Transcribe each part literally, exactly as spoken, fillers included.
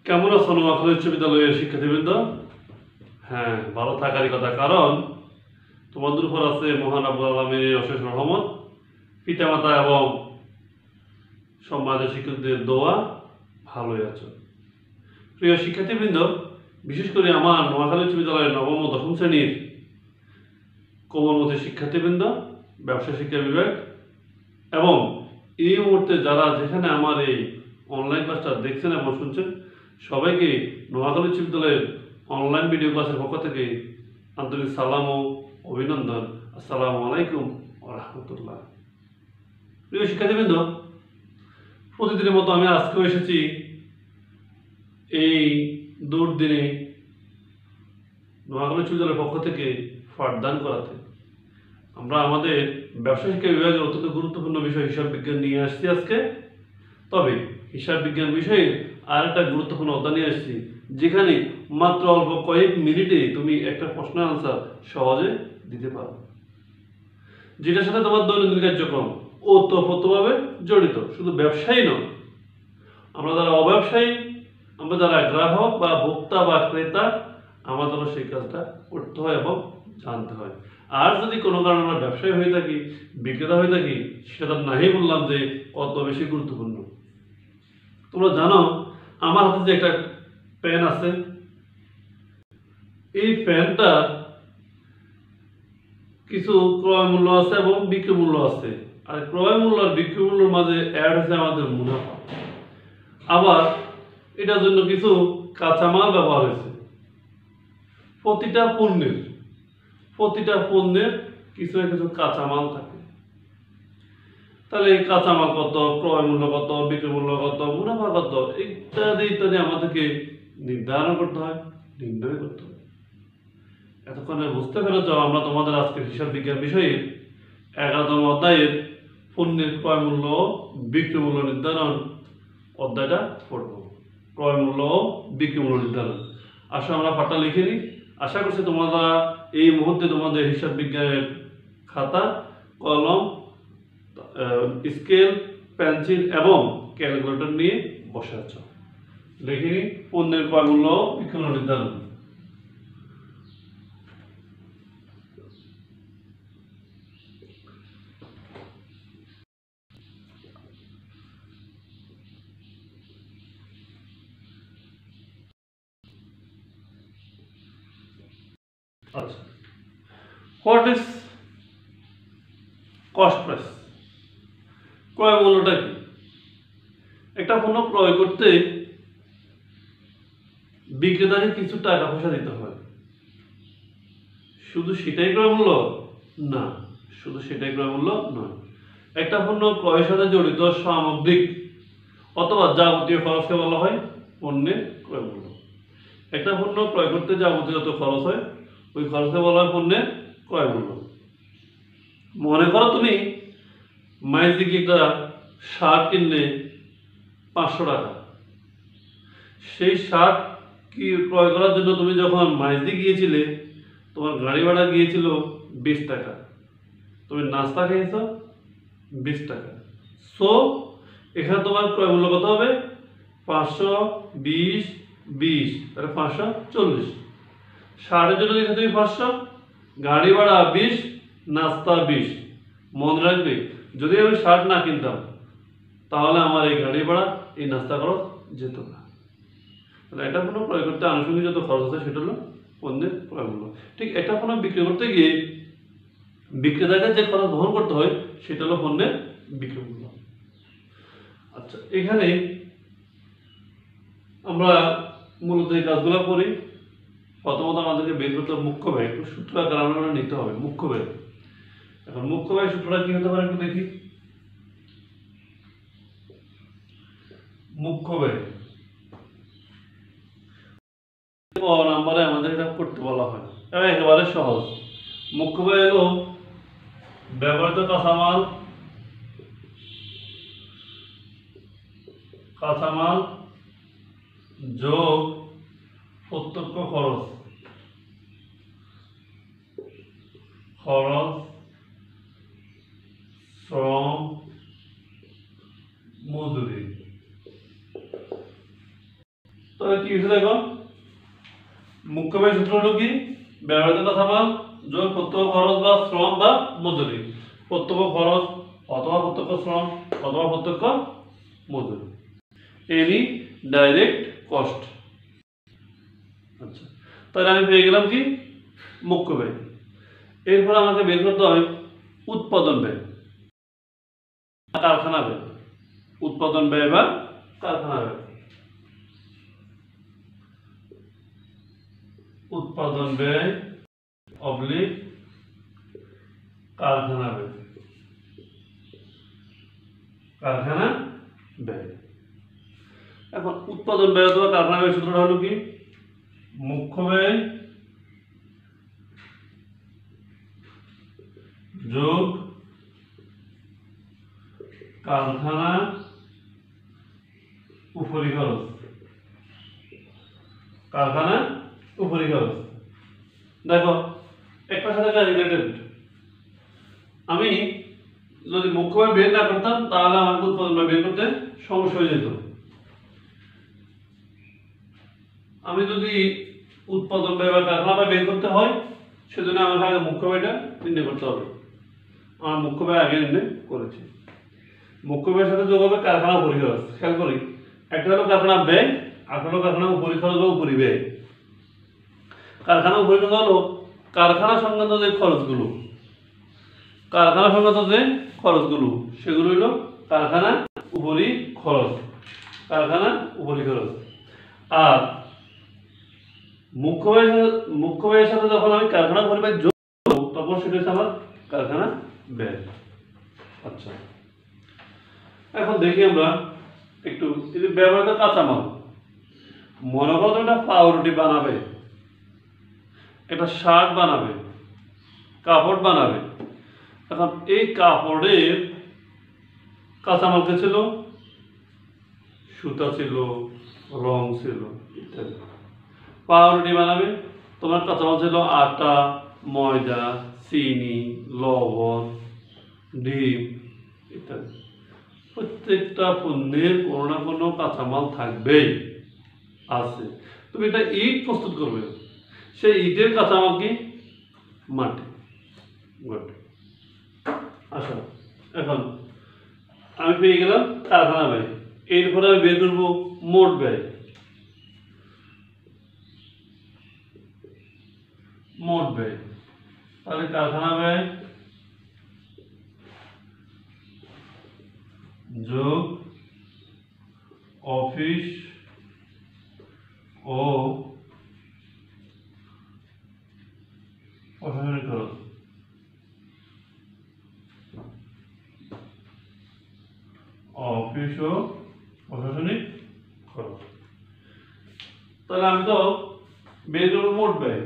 কেমন আছো নোয়াখালী উচ্চ বিদ্যালয়ের শিক্ষার্থীবৃন্দ? হ্যাঁ, ভালো থাকারই কথা, কারণ তোমাদের উপর আছে মহান আল্লাহর আলামিনের অশেষ রহমত, পিতামাতা এবং সমাজের শিক্ষকদের দোয়া, ভালোই আছো। প্রিয় শিক্ষার্থীবৃন্দ, বিশেষ করে আমার নোয়াখালী উচ্চ বিদ্যালয়ের নবম ও দশম শ্রেণীর কোমলমতি শিক্ষার্থীবৃন্দ, ব্যবসা শিক্ষা বিভাগ এবং এই মুহূর্তে যারা যেখানে আমার এই অনলাইন ক্লাসটা দেখছেন এবং শুনছেন, সবাইকে নোয়াখালী উচ্চ বিদ্যালয়ের অনলাইন ভিডিও ক্লাসের পক্ষ থেকে আন্তরিক সালাম ও অভিনন্দন। আসসালামু আলাইকুম ওয়া রাহমাতুল্লাহ। প্রিয় শিক্ষার্থীবৃন্দ, প্রতিদিনের মতো আমি আজকেও এসেছি এই দুর্দিনে নোয়াখালী উচ্চ বিদ্যালয়ের পক্ষ থেকে পাঠদান করাতে। আমরা আমাদের ব্যবসা শিক্ষা বিভাগের অত্যন্ত গুরুত্বপূর্ণ বিষয় হিসাব বিজ্ঞান নিয়ে আসছি আজকে। তবে হিসাব বিজ্ঞান বিষয়ে আর একটা গুরুত্বপূর্ণ অধ্যায় নিয়ে আসছি, যেখানে মাত্র অল্প কয়েক মিনিটে তুমি একটা প্রশ্নের আনসার সহজে দিতে পারো, যেটার সাথে তোমার দৈনন্দিন কার্যক্রম ওতপ্রোতভাবে জড়িত। শুধু ব্যবসায়ী নয়, আমরা যারা অব্যবসায়ী, আমরা যারা গ্রাহক বা ভোক্তা বা ক্রেতা, আমাদেরও সেই কাজটা করতে হয় এবং জানতে হয়। আর যদি কোনো কারণে আমরা ব্যবসায়ী হয়ে থাকি, বিক্রেতা হয়ে থাকি, সেটা নাই বললাম যে কত বেশি গুরুত্বপূর্ণ। তোমরা জানো আমার হাতে যে একটা পেন আছে, এই পেনটা কিছু ক্রয় মূল্য আছে এবং বিক্রি মূল্য আছে। আর ক্রয় মূল্য আর বিক্রি মূল্যের মাঝে অ্যাড হচ্ছে আমাদের মুনাফা। আবার এটার জন্য কিছু কাঁচামাল ব্যবহার হয়েছে। প্রতিটা পণ্যের প্রতিটা পণ্যের কিছু না কিছু কাঁচামাল থাকে। তাহলে এই কাঁচামাল কত, ক্রয় মূল্য কত, বিক্রি মূল্য কত, মুনাফা কত, ইত্যাদি ইত্যাদি আমাদেরকে নির্ধারণ করতে হয়, নির্ণয় করতে হয়। এতক্ষণে বুঝতে পেরেছ আমরা তোমাদের আজকের হিসাব বিজ্ঞান বিষয়ে এগারোতম অধ্যায়ের পণ্যের ক্রয় মূল্য ও বিক্রি মূল্য নির্ধারণ অধ্যায়টা পড়ব। ক্রয় মূল্য ও বিক্রি মূল্য নির্ধারণ। আসলে আমরা পাঠটা লিখে নিই। আশা করছি তোমরা এই মুহূর্তে তোমাদের হিসাব বিজ্ঞানের খাতা, কলম, স্কেল, পেন্সিল এবং ক্যালকুলেটর নিয়ে বসে আছো। লিখে নিই পণ্যের ক্রয় মূল্য ও বিক্রি মূল্য নির্ধারণ। আচ্ছা, হোয়াট ইজ কস্ট প্রাইস? ক্রয় মূল্যটা কি? একটা পণ্য ক্রয় করতে বিক্রেতাকে কিছু টাকা পয়সা দিতে হয়। শুধু সেটাই ক্রয় মূল্য না, শুধু সেটাই ক্রয় মূল্য নয়। একটা পণ্য ক্রয়ের সাথে জড়িত সামগ্রিক অথবা যাবতীয় খরচকে বলা হয় পণ্যের ক্রয় মূল্য। একটা পণ্য ক্রয় করতে যাবতীয় যত খরচ হয়, ওই খরচকে বলা হয় পণ্যের ক্রয় মূল্য। মনে করো তুমি ম্যাজিক একটা শার্ট কিনলে পাঁচশো টাকা। সেই শার্ট কি ক্রয় করার জন্য তুমি যখন মাইজদি গিয়েছিলে, তোমার গাড়ি ভাড়া গিয়েছিল বিশ টাকা, তুমি নাস্তা খেয়েছ বিশ টাকা। সো এখানে তোমার ক্রয় মূল্য কত হবে? পাঁচশো বিশ বিশ, তাহলে পাঁচশো চল্লিশ। শার্টের জন্য দিয়েছো তুমি পাঁচশো, গাড়ি ভাড়া বিশ, নাস্তা বিশ। মনে রাখবে, যদি আমি শার্ট না কিনতাম তাহলে আমার এই গাড়ি ভাড়া, এই নাস্তা খরচ যেত না। তাহলে এটা কোনো ক্রয় করতে আনুষঙ্গিক যত খরচ আছে সেটা হলো পণ্যের ক্রয় মূল্য। ঠিক একটা পণ্য বিক্রি করতে গিয়ে বিক্রেতাকে যে খরচ বহন করতে হয় সেটা হলো পণ্যের বিক্রি মূল্য। আচ্ছা, এখানে আমরা মূলত এই কাজগুলো করি। প্রথমত আমাদেরকে বের করতে হবে মুখ্য ব্যয়। একটু সূত্র আকার আমরা নিতে হবে মুখ্য ব্যয়। এখন মুখ্য ব্যয় সূত্রটা কি হতে পারে একটু দেখি। মুখ্য ব্যয় নাম্বারে আমাদের এটা করতে বলা হয়, একেবারে সহজ। মুখ্য ব্যয় হলো ব্যবহৃত কাঁচামাল কাঁচামাল যোগ প্রত্যক্ষ খরচ খরচ শ্রম মজুরি। তাহলে কি হচ্ছে দেখো, মুখ্য ব্যয় সূত্র হলো কি, ব্যবহৃত কাঁচামাল যোগ প্রত্যক্ষ খরচ বা শ্রম বা মজুরি। প্রত্যক্ষ খরচ অথবা প্রত্যক্ষ শ্রম অথবা প্রত্যক্ষ মজুরি, এনি ডাইরেক্ট কস্ট। আচ্ছা, তাহলে আমি পেয়ে গেলাম কি মুখ্য ব্যয়। এরপর আমাকে বের করতে হবে উৎপাদন ব্যয়, কারখানা ব্যয়। উৎপাদন ব্যয় বা কারখানা ব্যয়, উৎপাদন ব্যয় অবলিক কারখানা ব্যয়, কারখানা ব্যয়। এখন উৎপাদন ব্যয় অথবা কারখানা ব্যয় সূত্রটা হলো কি, মুখ্য ব্যয় যোগ কারখানা উপরি খরচ, কারখানা উপরি খরচ। দেখো একটা সাথে রিলেটেড। আমি যদি মুখ্য ব্যয় বের না করতাম তাহলে আমাকে উৎপাদন ব্যয় বের করতে সমস্যা হয়ে যেত। আমি যদি উৎপাদন ব্যয় বা কারখানা ব্যয় বের করতে হয়, সেজন্য আমাকে আগে মুখ্য ব্যয়টা নির্ণয় করতে হবে। আমার মুখ্য ব্যয় আগে নির্ণয় করেছি। মুখ্য ব্যয়ের সাথে যোগ হবে কারখানা উপরি খরচ। খেয়াল করি, একটা হলো কারখানা ব্যয়, আর হলো কারখানা উপরি খরচ বা উপরি ব্যয়। কারখানা উপরি খরচ হলো কারখানা সংক্রান্ত যে খরচগুলো, কারখানা সংক্রান্ত যে খরচগুলো সেগুলো হলো কারখানা উপরি খরচ, কারখানা উপরি খরচ। আর মুখ্য ব্যয়, মুখ্য ব্যয়ের সাথে যখন আমি কারখানা উপরি ব্যয় যোগ করব তখন সেটা হচ্ছে আমার কারখানা ব্যয়। আচ্ছা, এখন দেখি আমরা একটু ব্যবহৃত কাঁচামাল। মনে করো একটা পাউরুটি বানাবে, একটা শার্ট বানাবে, কাপড় বানাবে। এখন এই কাপড়ের কাঁচামাল কে ছিল, সুতা ছিল, রং ছিল ইত্যাদি। পাউরুটি বানাবে, তোমার কাঁচামাল ছিল আটা, ময়দা, চিনি, লবণ, ডিম ইত্যাদি। প্রত্যেকটা পণ্যের কোনো না কোনো কাঁচামাল থাকবেই, আছে। তুমি একটা ইট প্রস্তুত করবে, সেই ইটের কাঁচামাল কি মাটি। গুড। আচ্ছা, এখন আমি পেয়ে গেলাম কারখানা ব্যয়। এরপরে আমি বের করবো মোট ব্যয়। মোট ব্যয়, তাহলে কারখানা ব্যয় যোগ অফিস ও প্রশাসনিক খরচ। অফিস ও প্রশাসনিক খরচ। তাহলে আমি তো বের করবো মোট ব্যয়।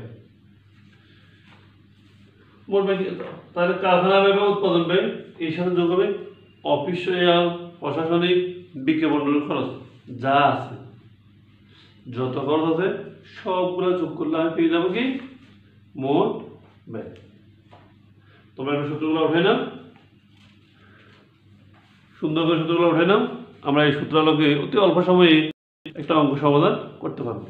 মোট ব্যয়, তাহলে কারখানা ব্যয় বা উৎপাদন ব্যয়, এই সাথে যোগ হবে অফিসিয়াল, প্রশাসনিক, বিজ্ঞাপনের খরচ, যা আছে যত খরচ আছে সবগুলো যোগ করলে আমি পেয়ে যাবো কি মোট ব্যয়। তোমরা একটু সূত্রগুলো উঠে নাও, সুন্দর করে সূত্রগুলো উঠে নাও। আমরা এই সূত্রালোকে অতি অল্প সময়ে একটা অঙ্ক সমাধান করতে পারবো।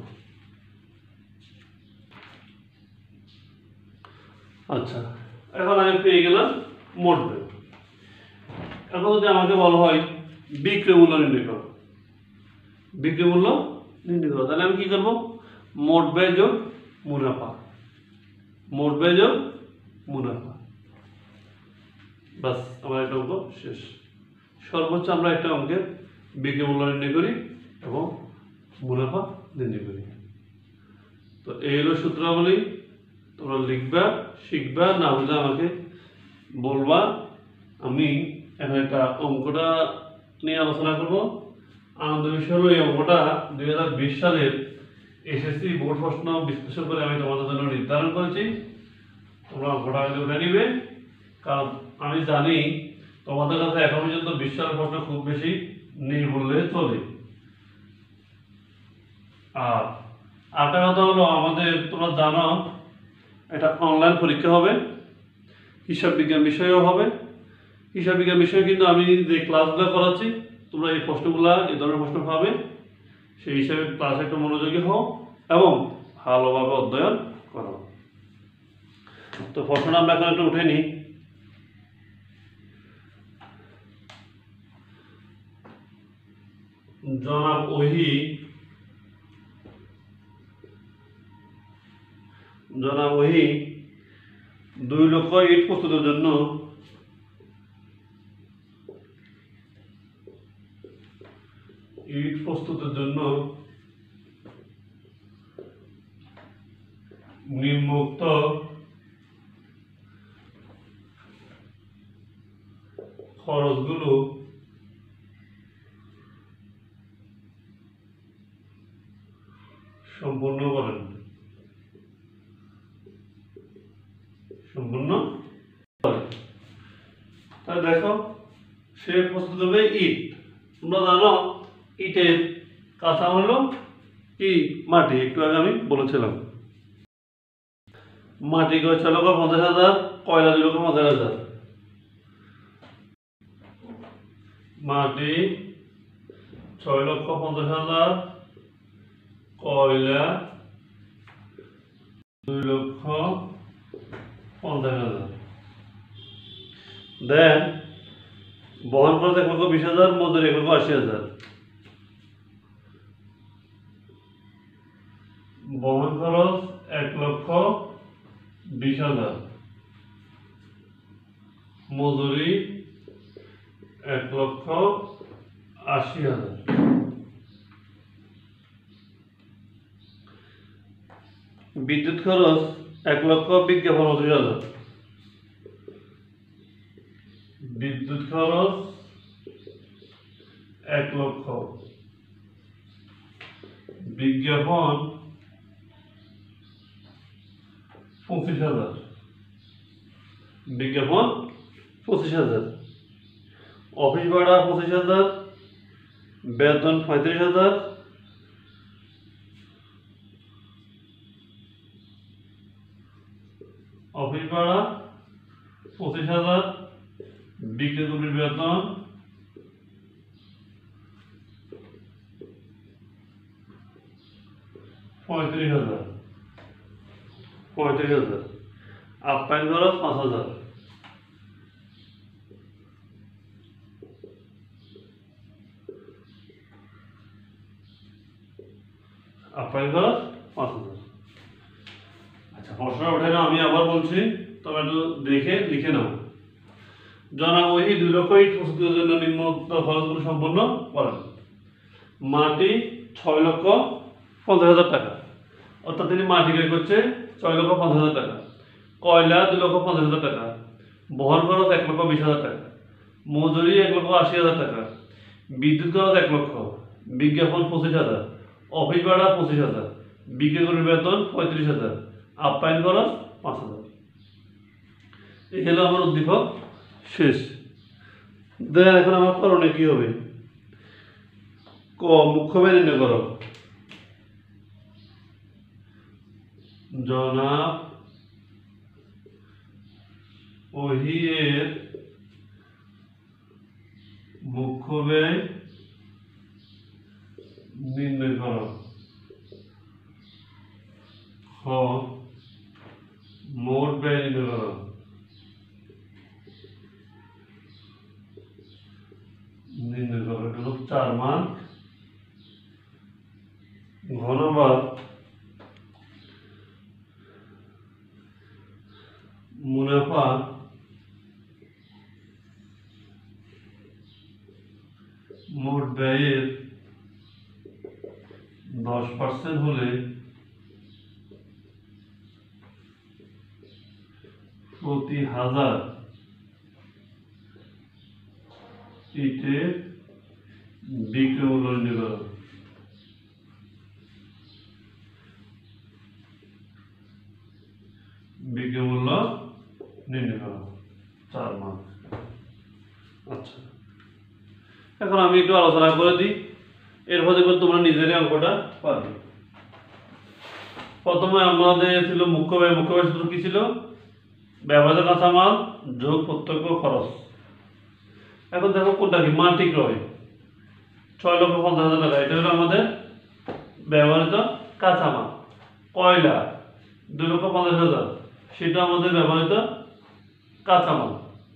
আচ্ছা, এখন আমি পেয়ে গেলাম মোট ব্যয়। এখন যদি আমাকে বলা হয় বিক্রয় মূল্য নির্ণয় করো, বিক্রয় মূল্য নির্ণয় করো, তাহলে আমি কি করবো, মোট ব্যয় যোগ মুনাফা, মোট ব্যয় যোগ মুনাফা। বাস, আমার একটা অঙ্ক শেষ। সর্বোচ্চ আমরা একটা অঙ্কের বিক্রয় মূল্য নির্ণয় করি এবং মুনাফা নির্ণয় করি। তো এই হলো সূত্রাবলী। তোমরা লিখবা, শিখবা, না বুঝলে আমাকে বলবা। আমি এখন একটা অঙ্কটা নিয়ে আলোচনা করব। আনন্দ বিষয় হলো এই অঙ্কটা দুই হাজার বিশ সালের এসএসসি বোর্ড প্রশ্ন বিশ্লেষণ করে আমি তোমাদের জন্য নির্ধারণ করেছি। তোমরা অঙ্কটা আগে উঠে নিবে, কারণ আমি জানি তোমাদের কাছে এখন পর্যন্ত বিশ সালের প্রশ্ন খুব বেশি নেই বললে চলে। আর আরেকটা কথা হলো, আমাদের তোমরা জানো এটা অনলাইন পরীক্ষা হবে, হিসাব বিজ্ঞান বিষয়েও হবে। হিসাব বিজ্ঞান বিষয়ে কিন্তু আমি যে ক্লাসগুলো করাচ্ছি তোমরা এই প্রশ্নগুলা, এই ধরনের প্রশ্ন পাবে। সেই হিসাবে ক্লাসে একটু মনোযোগী হও এবং ভালোভাবে অধ্যয়ন করো। তো প্রশ্নটা আমরা এখন একটু উঠে নিই। জনাব ওহি জনাব ওহি দুই লক্ষ ইট প্রস্তুতের জন্য ইট প্রস্তুতের জন্য নিম্নোক্ত খরচগুলো সম্পূর্ণ করেন। সম্পূর্ণ করেন তাহলে দেখো সে প্রস্তুত হবে ইট। তোমরা জানো ইটের কাঁচা হলো কি মাটি, একটু আগে আমি বলেছিলাম। মাটি কয় ছয় লক্ষ পঞ্চাশ হাজার, কয়লা দুই লক্ষ পঞ্চাশ হাজার। মাটি ছয় লক্ষ পঞ্চাশ হাজার, কয়লা দুই লক্ষ পঞ্চাশ হাজার। দেন বহন খরচ এক লক্ষ বিশ হাজার, মজুরি এক লক্ষ আশি হাজার। বহন খরচ এক লক্ষ বিশ হাজার, মজুরি এক লক্ষ আশি হাজার। বিদ্যুৎ খরচ এক লক্ষ বিজ্ঞাপন পঁচিশ হাজার। বিদ্যুৎ খরচ এক লক্ষ, বিজ্ঞাপন পঁচিশ হাজার। বিজ্ঞাপন পঁচিশ হাজার। অফিস ভাড়া পঁচিশ হাজার, বেতন পঁয়ত্রিশ হাজার। অফিস ভাড়া পঁচিশ হাজার, বিক্রেতার বেতন পঁয়ত্রিশ হাজার। পঁয়ত্রিশ হাজার। আপ্যায়ন খরচ পাঁচ হাজার। আপ্যায়ন খরচ পাঁচ হাজার। আচ্ছা প্রশ্ন ওঠে না, আমি আবার বলছি, তবে একটু দেখে লিখে নাও। জনাব ওহি দুই লক্ষ ইট প্রস্তুতের জন্য নিম্নোক্ত খরচগুলো সম্পন্ন করেন। মাটি ছয় লক্ষ পঞ্চাশ হাজার টাকা, অর্থাৎ তিনি মাটি ক্রয় করছে ছয় লক্ষ পঞ্চাশ হাজার টাকা। কয়লা দুই লক্ষ পঞ্চাশ হাজার টাকা, বহন খরচ এক লক্ষ বিশ হাজার টাকা, মজুরি এক লক্ষ আশি হাজার টাকা, বিদ্যুৎ খরচ এক লক্ষ, বিজ্ঞাপন পঁচিশ হাজার, অফিস ভাড়া পঁচিশ হাজার, বিক্রেতার বেতন পঁয়ত্রিশ হাজার, আপ্যায়ন খরচ পাঁচ হাজার। এই হলো আমার উদ্দীপক শেষ। দেন এখন আমার করণীয় কি হবে? ক মুখ্য ব্যয় নির্ণয় করো। জনাব ওহিয়ের মুখ্য ব্যয় নির্ণয় করো। খ মোট ব্যয় নির্ণয় করো। নির্ণয় করো, এটা হলো চার মার্ক। ঘ নম্বর মুনাফা মোট ব্যয়ের দশ পার্সেন্ট হলে প্রতি হাজার ইটের বিক্রয় মূল্য নির্ণয় করা। বিক্রয় মূল্য নির্ণয় করা চার মার্ক। আচ্ছা এখন আমি একটু আলোচনা করে দিই, এরপর দেখবো তোমরা নিজেরই অঙ্কটা পারবে। প্রথমে আমাদের ছিল মুখ্য ব্যয়। মুখ্য ব্যয় সূত্র কি ছিল? ব্যবহৃত কাঁচামাল যোগ প্রত্যক্ষ খরচ। এখন দেখো কোনটা কি? মাটি ক্রয় ছয় লক্ষ পঞ্চাশ হাজার টাকা, এটা হলো আমাদের ব্যবহৃত কাঁচামাল। কয়লা দুই লক্ষ পঞ্চাশ হাজার, সেটা আমাদের ব্যবহৃত কাঁচামাল।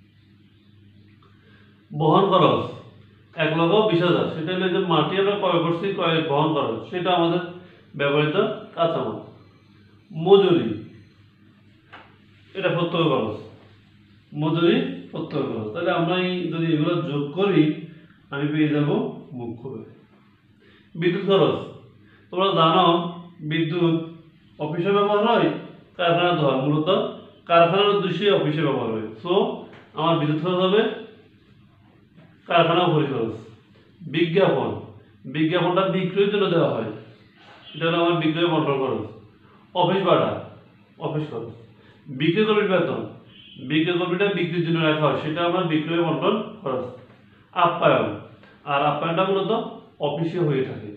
বহন খরচ এক লক্ষ বিশ হাজার, সেটা হলে যে মাটি আমরা ক্রয় করছি, ক্রয় বহন খরচ, সেটা আমাদের ব্যবহৃত কাঁচামাল। মজুরি এটা প্রত্যক্ষ খরচ, মজুরি প্রত্যক্ষ খরচ। তাহলে আমরা যদি এগুলো যোগ করি আমি পেয়ে যাব মুখ্য ব্যয়। বিদ্যুৎ খরচ তোমরা জানো বিদ্যুৎ অফিসে ব্যবহার হয়, কারখানাতে হয়, মূলত কারখানার উদ্দেশ্যে অফিসে ব্যবহার হয়। সো আমার বিদ্যুৎ খরচ হবে কারখানা উপরি খরচ। বিজ্ঞাপন, বিজ্ঞাপনটা বিক্রয়ের জন্য দেওয়া হয়, এটা হলো আমার বিক্রয় বন্টন খরচ। অফিস ভাড়া, অফিস খরচ। বিক্রয় কর্মীর বেতন, বিক্রয় কর্মীটা বিক্রির জন্য রাখা হয়, সেটা আমার বিক্রয় বন্টন খরচ। আপ্যায়ন, আর আপ্যায়নটা মূলত অফিসে হয়ে থাকে।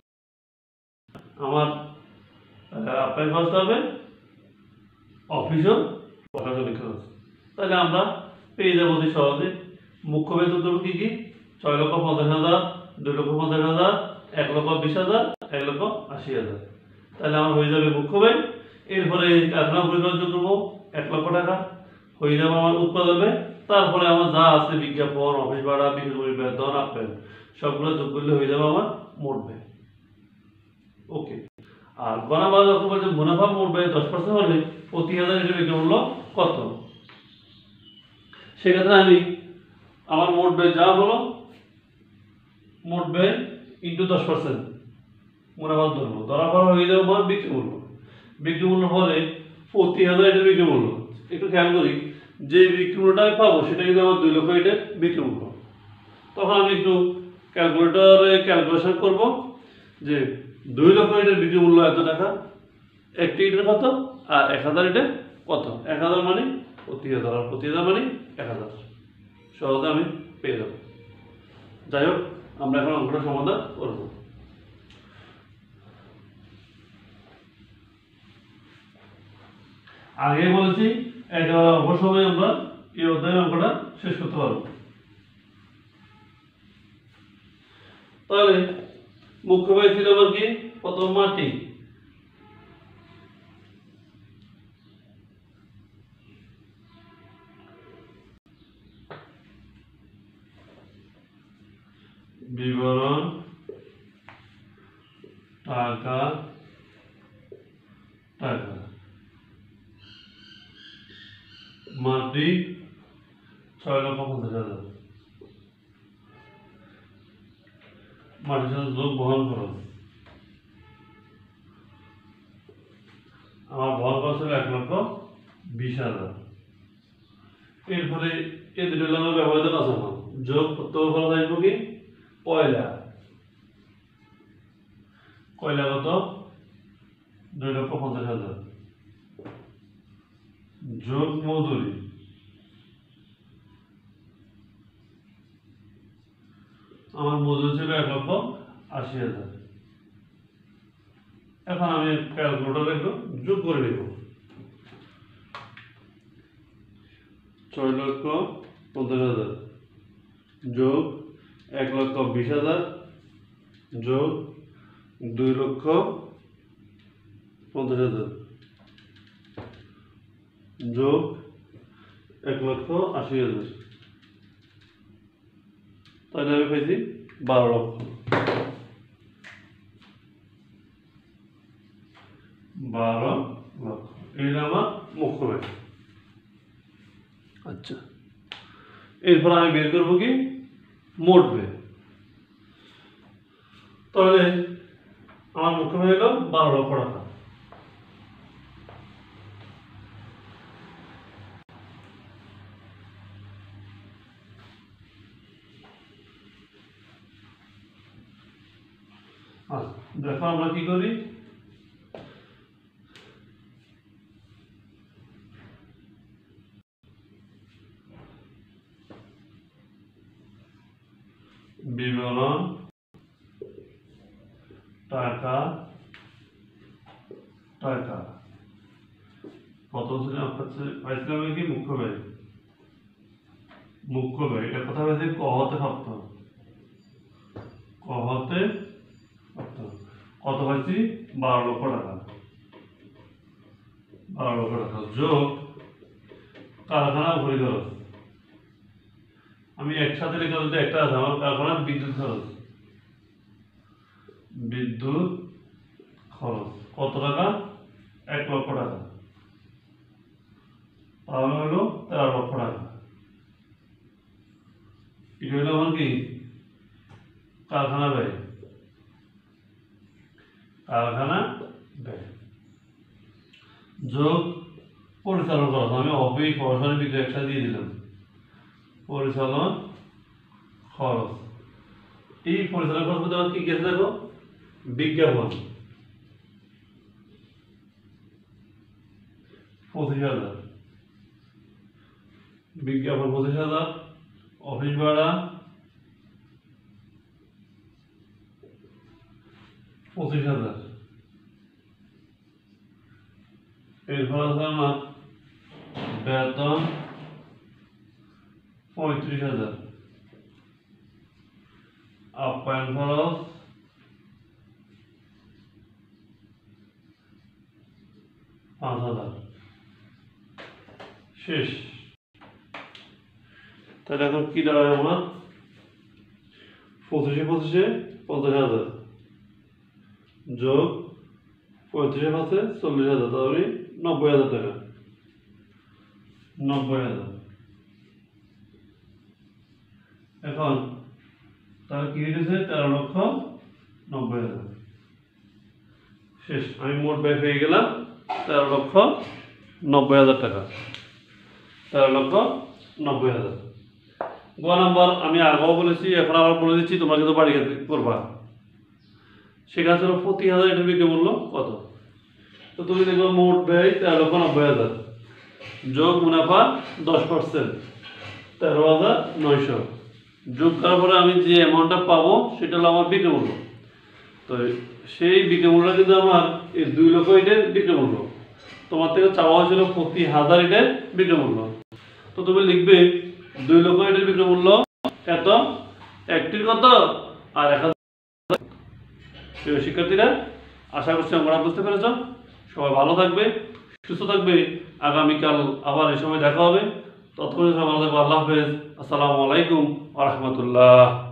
আমার আপ্যায়ন খরচটা হবে অফিস ও প্রশাসনিক খরচ। তাহলে আমরা পেয়ে যাবো অতি সহজে মুখ্য ব্যয় তথ্য কি কি? ছয় লক্ষ পঞ্চাশ হাজার, দুই লক্ষ পঞ্চাশ হাজার, এক লক্ষ বিশ হাজার, এক লক্ষ আশি হাজার। তাহলে আমার হয়ে যাবে মুখ্য ব্যয়। এরপরে কারখানা পরিচালনা যোগ করবো এক লক্ষ টাকা, হয়ে যাবে আমার উৎপাদন ব্যয়। তারপরে আমার যা আছে বিজ্ঞাপন, অফিস ভাড়া, বিক্রি বেতন, আপ্যায়ন, সবগুলো যোগ করলে হয়ে যাবে আমার মোট ব্যয়। ওকে। আর গণনা যখন বলছে মুনাফা মোট ব্যয় দশ পার্সেন্ট হলে প্রতি হাজার হিসেবে বিক্রয় মূল্য কত? সেক্ষেত্রে আমি আমার মোট ব্যয় যা হলো মোট ব্যয় ইন্টু দশ পার্সেন্ট মুনাফা ধরবো, ধরার পর হয়ে যাবে আমার বিক্রি মূল্য। বিক্রি মূল্য হলে প্রতি হাজার এটা বিক্রি মূল্য। একটু খেয়াল করি যে বিক্রি মূল্যটা আমি পাবো সেটা কিন্তু আমার দুই লক্ষ এটা বিক্রি মূল্য। তখন আমি একটু ক্যালকুলেটরে ক্যালকুলেশন করব যে দুই লক্ষ ইটের বিক্রি মূল্য এত টাকা, একটি ইটের কত, আর এক হাজার ইটের কত। এক হাজার মানে প্রতি হাজার, আর প্রতি হাজার মানে এক হাজার। সহজে আমি পেয়ে যাব। যাই হোক, আমরা এখন অঙ্কটা সমাধান করব। আগে বলেছি একেবারে অল্প সময়ে আমরা এই অধ্যায়ের অঙ্কটা শেষ করতে পারবো। তাহলে মুখ্য ব্যয় ছিল আমার কি? প্রথম মাটি, বিবরণ, টাকা টাকা মাটি ছয় লক্ষ পঞ্চাশ হাজার, মাটির সাথে যোগ বহন খরচ, আমার বহন খরচ হলো এক লক্ষ বিশ হাজার। এরপরে এই দুটো হলো আমার ব্যবহৃত কাঁচামাল, যোগ প্রত্যক্ষ খরচ আসবো কি? কয়লা, কয়লা কত? দুই লক্ষ পঞ্চাশ হাজার, যোগ মজুরি, আমার মজুরি ছিল এক লক্ষ আশি হাজার। এখন আমি ক্যালকুলেটরে একটু যোগ করে নেব। ছয় লক্ষ পঞ্চাশ হাজার যোগ এক লক্ষ বিশ হাজার যোগ দুই লক্ষ পঞ্চাশ হাজার যোগ এক লক্ষ আশি হাজার। তাহলে আমি পেয়েছি বারো লক্ষ। বারো লক্ষ এই আমার মুখ্য ব্যয়। আচ্ছা, এরপর আমি বের করবো কি? মোট ব্যয়। তাহলে আমার মুখ্য ব্যয় হলো বারো লক্ষ টাকা। দেখো আমরা কি করি, বিবরণ, টাকা টাকা প্রথম শ্রেণী পাইছিলাম কি? মুখ্য ব্যয়। মুখ্য ব্যয় এটা কথা বলছে ক হতে প্রাপ্ত, ক হতে প্রাপ্ত। ক কত পাইছি? বারো লক্ষ টাকা। বারো লক্ষ টাকা যোগ কারখানা ভরি খরচ। আমি একসাথে লিখে বলতে একটা আছে আমার কারখানার বিদ্যুৎ খরচ। বিদ্যুৎ খরচ কত টাকা? এক লক্ষ টাকা। তাহলে হলো তেরো লক্ষ টাকা। এটা হলো আমার কি? কারখানা ব্যয়। কারখানা ব্যয় যোগ পরিচালন খরচ। আমি অফিস প্রশাসনিক বিদ্যুৎ একসাথে দিয়ে দিলাম। পরিচালন খরচ। এই পরিচালন খরচ বলতে আমার কি কি আছে দেখো? বিজ্ঞাপন পঁচিশ হাজার। বিজ্ঞাপন পঁচিশ হাজার। অফিস ভাড়া পঁচিশ হাজার। এরপর আছে আমার বেতন পঁয়ত্রিশ হাজার। আপ্যায়ন খরচ পাঁচ হাজার। শেষ। তাহলে এখন কি দাঁড়ায় আমার? পঁচিশে পঁচিশে পঞ্চাশ হাজার যোগ পঁয়ত্রিশে পাঁচে চল্লিশ হাজার, তাহলে নব্বই হাজার টাকা। নব্বই হাজার। এখন তাহলে কি হয়েছে? তেরো লক্ষ নব্বই হাজার। শেষ। আমি মোট ব্যয় পেয়ে গেলাম তেরো লক্ষ নব্বই হাজার টাকা। তেরো লক্ষ নব্বই হাজার। গ নাম্বার আমি আগেও বলেছি, এখন আবার বলে দিচ্ছি, তোমরা কিন্তু বাড়ি করবা। সেখানে ছিল প্রতি হাজার এটার বিক্রি মূল্য কত। তো তুমি দেখবো মোট ব্যয় তেরো লক্ষ নব্বই হাজার যোগ মুনাফা দশ পার্সেন্ট তেরো হাজার নয়শো যোগ করার পরে আমি যে অ্যামাউন্টটা পাবো সেটা হলো আমার বিক্রি মূল্য। তো সেই বিক্রি মূল্য কিন্তু আমার এই দুই লক্ষ এটার বিক্রি মূল্য। তোমার থেকে চাওয়া হয়েছিল প্রতি হাজার এটার বিক্রি মূল্য। তো তুমি লিখবে দুই লক্ষ এটার বিক্রি মূল্য এত, একটির কত আর এক হাজার। শিক্ষার্থীরা, আশা করছি আমরা বুঝতে পেরেছ। সবাই ভালো থাকবে, সুস্থ থাকবে। আগামীকাল আবার এই সময় দেখা হবে। ততক্ষণ সবাই ভালো থাকবে। আল্লাহ হাফেজ। আসসালামু আলাইকুম ওয়া রাহমাতুল্লাহ।